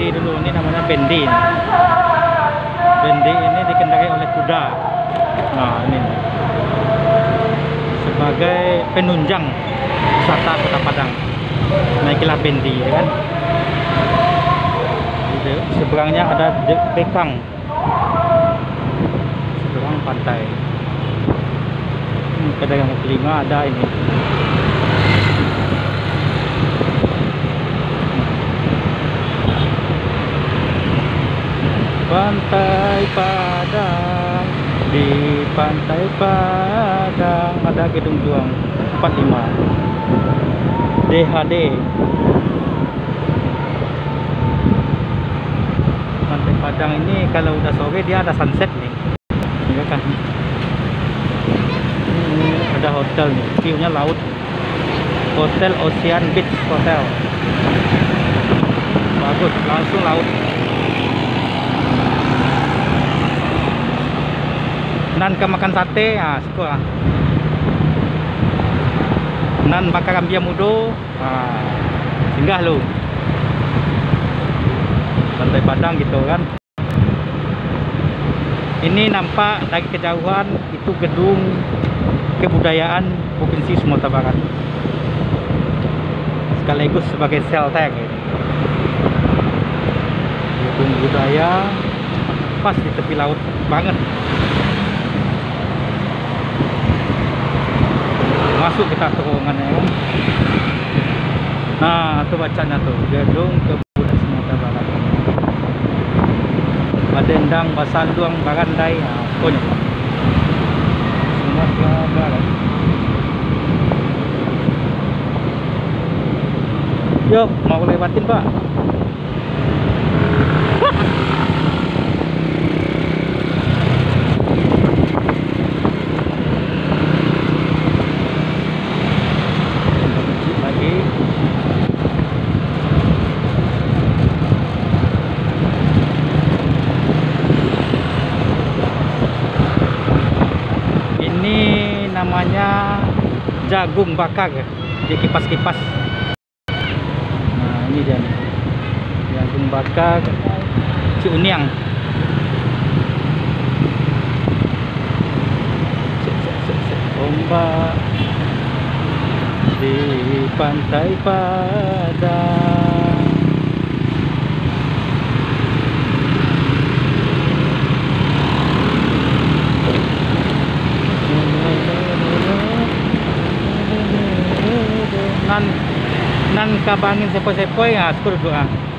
bendi dulu. Ini namanya bendi. Bendi ini dikendarai oleh kuda. Nah, ini sebagai penunjang wisata Kota Padang. Naikilah bendi, ya kan? Di seberangnya ada Bekang, seberang pantai. Pedagang kaki lima ada ini. Pantai Padang, di Pantai Padang ada Gedung Juang 45 DHD. Pantai Padang ini kalau udah sore dia ada sunset nih, ya kan? Ini ada hotel nih, view-nya laut. Hotel Ocean Beach Hotel. Bagus, langsung laut. Nan ke makan sate, ah, suka. Nan bakar ambia mudo, ah, singgah lu. Pantai Padang gitu kan. Ini nampak dari kejauhan itu gedung kebudayaan Provinsi Sumatera Barat, sekaligus sebagai shelter gitu. Gedung budaya pas di tepi laut banget. Masuk kita terowongannya kan. Nah, itu bacanya tuh, gedung kebudayaan Sumatera Barat. Badendang, Basanduang, Barandai, nah, pokoknya Sumatera Barat. Yuk, mau lewatin Pak. Namanya jagung bakar ya, di kipas-kipas. Nah, ini dia nih, jagung bakar Ciuniang. Ombak di Pantai Padang. Nan kabangin sepoi-sepoi ya, syukur doa.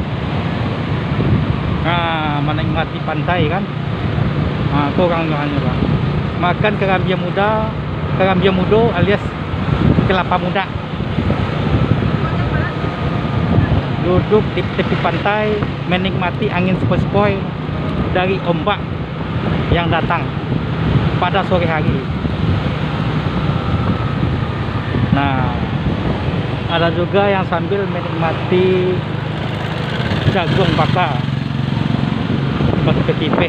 Nah, menikmati pantai kan. Nah, kurang doanya Pak. Makan kerambia muda, kerambia mudo alias kelapa muda. Duduk di tepi pantai, menikmati angin sepoi-sepoi dari ombak yang datang pada sore hari. Nah, ada juga yang sambil menikmati jagung bakar pakai ketipeh.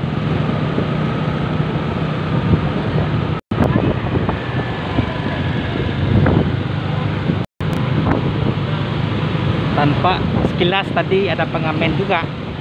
Tanpa sekilas tadi ada pengamen juga.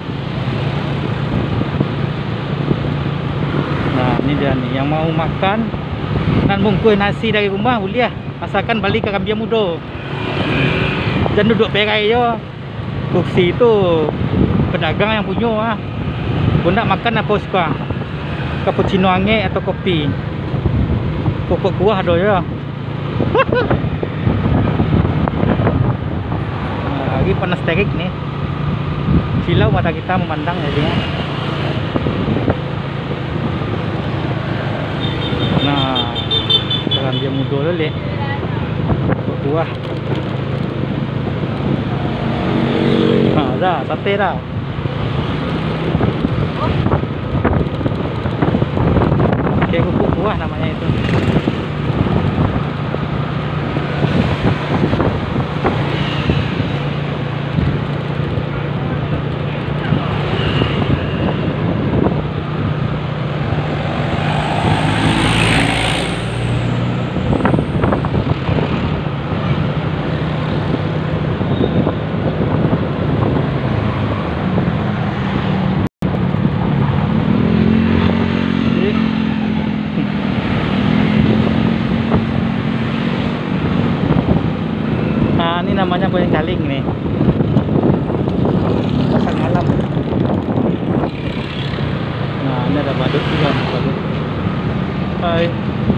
Nah, ini dia nih yang mau makan dan bungkus nasi dari rumah boleh, asalkan balik ke Gambia Mudo. Dan duduk perai yo. Kursi itu pedagang yang punya ah. Bunda makan apa suka? Cappuccino ange atau kopi? Pokok kuah do ya. Nah, lagi panas terik nih. Silau mata kita memandang ya dia. Nah, sekarang dia mudo lele. Kuah. Nah, dah, sate dah. Kayak kuku kuah namanya itu. namanya Boyang Caling nih. Pasang alam. Nah, ini ada badut juga, badut. Hai.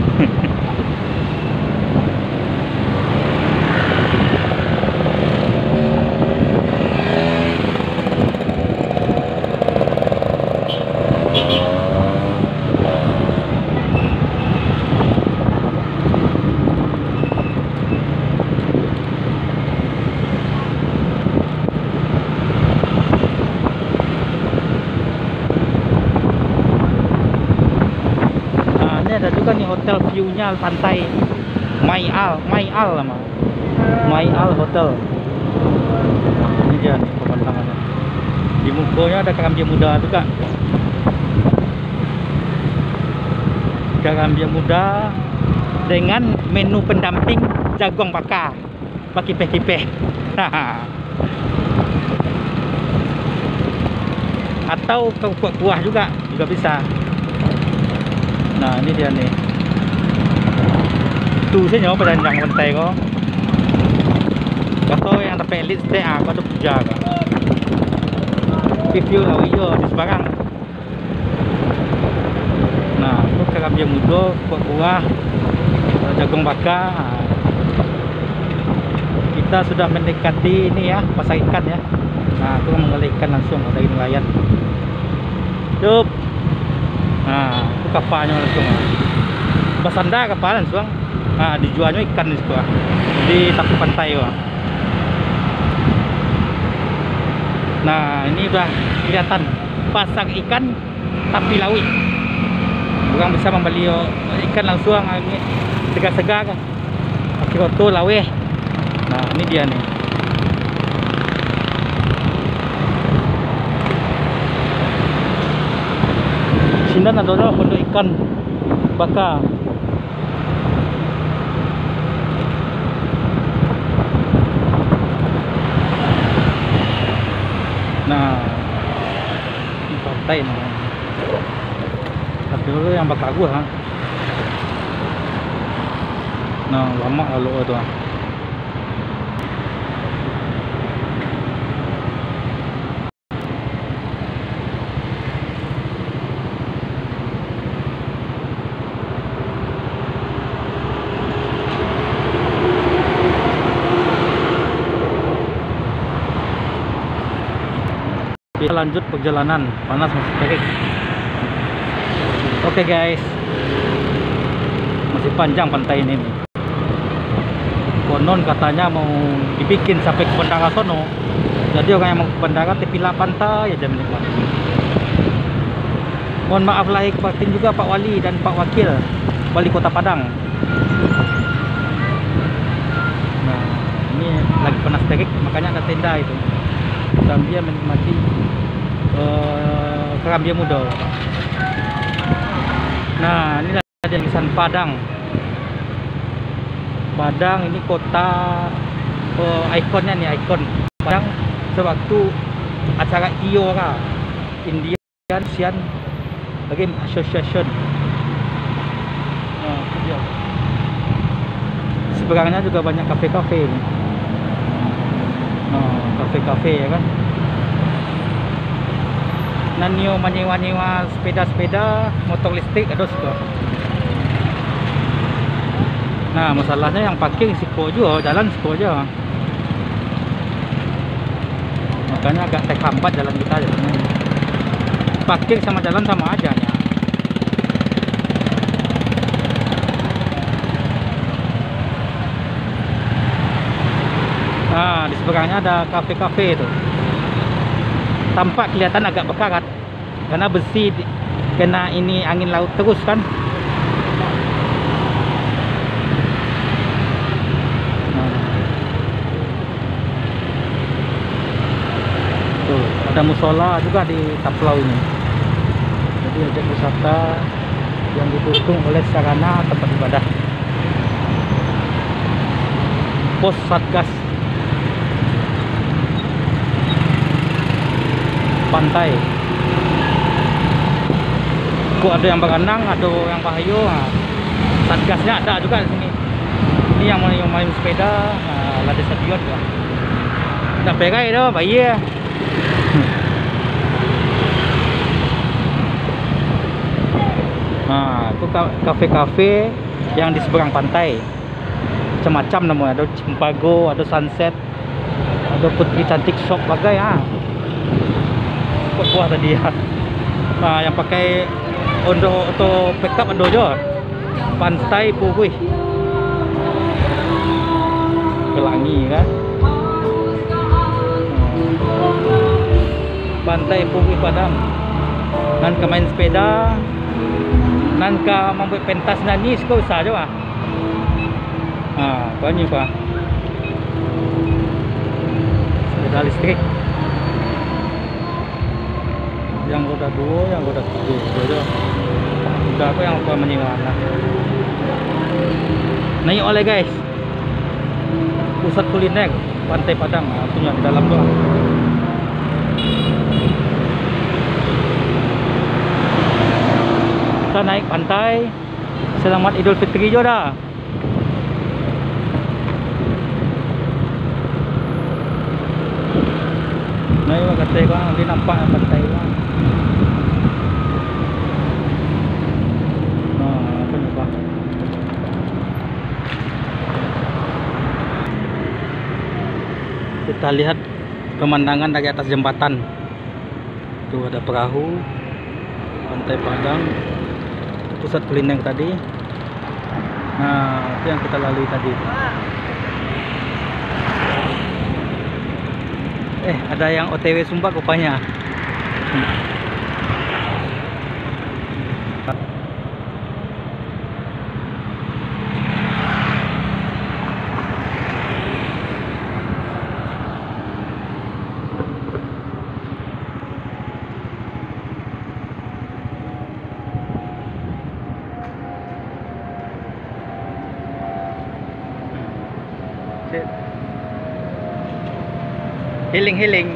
Ada juga nih hotel view-nya pantai My Al nama. My Al Hotel. Nah, ini dia nih pemandangannya. Di mukonya ada kerambia muda juga. Kerambia muda dengan menu pendamping jagung bakar pakai kipeh-kipeh. Atau kuah juga bisa. Nah, ini dia nih. Tu saya nyawa pedanjang pantai kok. Atau yang dapat elite stay aku ada puja kok. Review lah iyo di sebarang. Nah, itu kerambia muda, kuah, jagung bakar. Kita sudah mendekati ini ya, pasar ikan ya. Nah, aku mengalih ikan langsung dari nelayan. Cup. Nah, itu kapalnya langsung. Basanda kapal langsung. Nah, dijualnya ikan di situ. Di tepi pantai wah. Nah, ini udah kelihatan pasar ikan tapi laut. Orang bisa membeli ikan langsung ini segar-segar kan. Pakai roto laweh. Nah, ini dia nih. Sini adalah pondok ikan bakar. Nah, ini pantai nih. Tapi dulu yang bakar gua. Nah, lama lalu itu. Kita lanjut perjalanan, panas masih terik. Oke guys, masih panjang pantai ini nih. Konon katanya mau dibikin sampai ke bandara sono. Jadi orang yang mau ke bandara tepilah pantai aja menikmati. Mohon maaf lahir batin juga Pak Wali dan Pak Wakil Wali Kota Padang. Nah, ini lagi panas terik, makanya ada tenda itu. Sambil menikmati kerambia muda. Nah, ini ada tulisan Padang. Padang ini kota, ikonnya nih, ikon Padang sewaktu acara IORA, Indian Ocean Game Association. Nah, itu dia. Seberangnya juga banyak kafe-kafe. Nah, kafe-kafe ya kan. Nanio menyewa-nyewa sepeda-sepeda, motor listrik ada juga. Nah, masalahnya yang parkir siko juga, jalan siko aja. Makanya agak terhambat jalan kita aja. Parkir sama jalan sama aja ya. Nah, di seberangnya ada kafe-kafe itu. Tampak kelihatan agak berkarat karena besi kena ini angin laut terus kan. Tuh, ada musola juga di Taplau ini. Jadi objek wisata yang didukung oleh sarana tempat ibadah. Pos Satgas pantai. Kok ada yang berenang, ada yang bahaya. Satgasnya ada juga di sini. Ini yang mau main sepeda, ada stadion gua. Tak pegai dah, bayi ya. Itu kafe-kafe yang di seberang pantai. Macam-macam namanya, ada Cimpago, ada Sunset, ada Putri Cantik Shop bagai buah tadi ya. Yang pakai auto backup ada je. Pantai Pugui. Kelangi kan. Pantai Pugui Padang. Nan ke main sepeda, nan ke membuat pentas nani kau usah je ah. Kau ni apa? Sepeda listrik. Yang roda 2, yang roda 3 je. Udah aku yang apa menyewa. Naik oleh guys. Pusat kuliner Pantai Padang, punya di dalam doang. Kita naik pantai. Selamat Idul Fitri jo dah. Naik pantai bang, nanti nampak pantai bang. Apa ni bang? Kita lihat pemandangan dari atas jembatan. Tuh ada perahu Pantai Padang, pusat kuliner tadi. Itu yang kita lalui tadi. Ada yang OTW Sumba rupanya. Healing.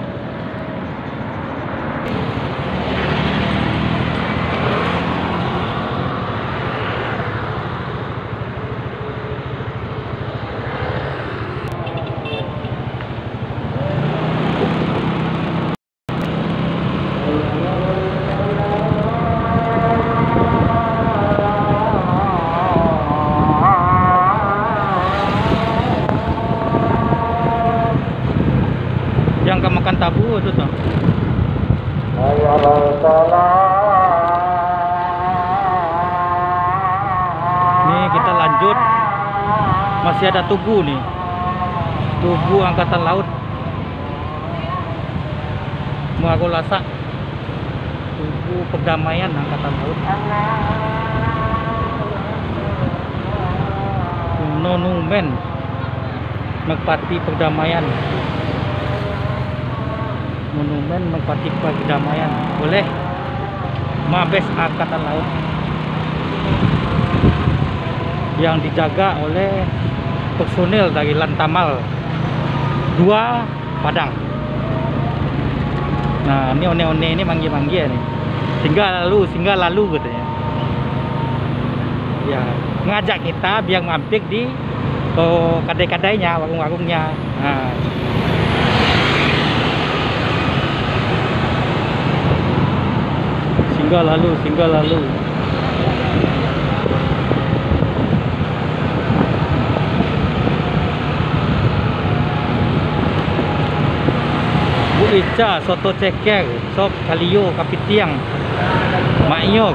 Yang makan tabu itu tuh. Nih kita lanjut. Masih ada Tugu nih. Tugu Angkatan Laut. Muago Lasak. Tugu Perdamaian Angkatan Laut. Monumen Merpati Perdamaian. Monumen Merpati Perdamaian. Boleh. Mabes Angkatan Laut yang dijaga oleh personil dari Lantamal 2 Padang. Nah, ini one-one ini manggil-manggil nih. Singgah lalu katanya. Ya, ngajak kita biar mampir di kedai-kedainya, warung-warungnya. Nah, singgah lalu. Bu Ica, soto ceker, sop kalio, kapitiang, maknyok.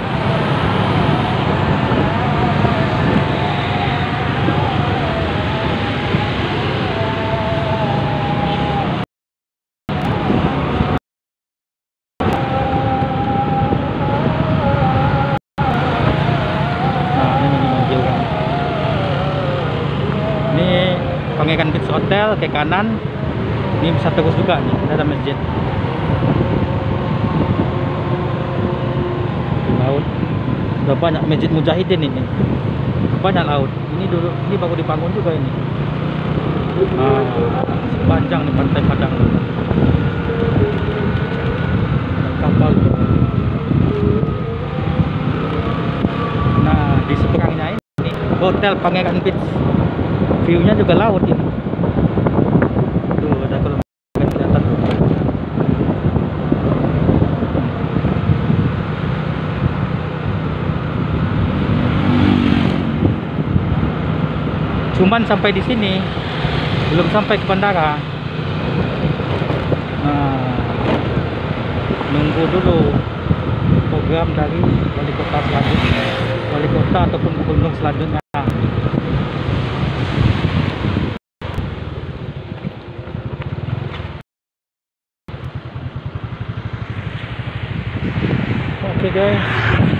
Pangeran Beach Hotel ke kanan. Ini bisa terus juga nih, ada masjid. Laut. Udah banyak masjid Mujahidin ini. Banyak laut. Ini dulu, ini baru dibangun juga ini. Sepanjang di Pantai Padang. Kapal. Nah, di seberangnya ini Hotel Pangeran Beach. View-nya juga laut ini. Tuh ada kalau kelihatan tuh. Cuman sampai di sini belum sampai ke bandara. Nah, nunggu dulu program dari wali kota selanjutnya, wali kota ataupun gubernur selanjutnya. Oke guys.